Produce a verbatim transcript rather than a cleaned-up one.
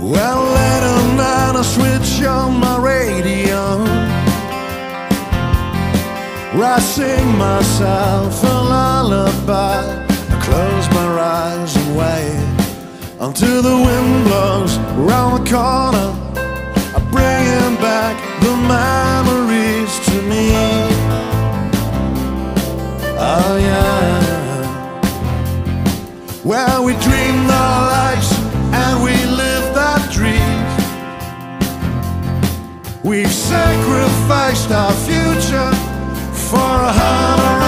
Well, late at night I switch on my radio, where I sing myself a lullaby. I close my eyes and wait until the wind blows round the corner. I bring back the memories to me. Oh yeah, where we dreamed our lives and we lived our dreams. We've sacrificed our future for a hundred